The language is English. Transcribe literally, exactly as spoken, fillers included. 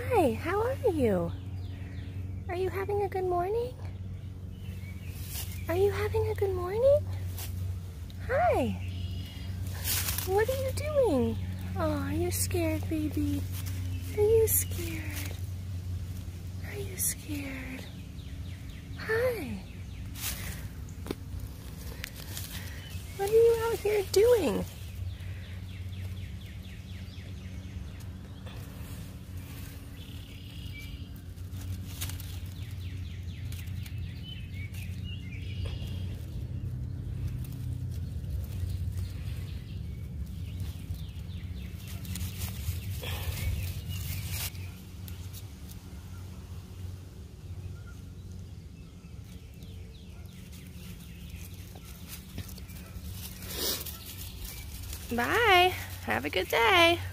Hi, how are you? Are you having a good morning? Are you having a good morning? Hi. What are you doing? Oh, are you scared, baby? Are you scared? Are you scared? Hi. What are you out here doing? Bye. Have a good day.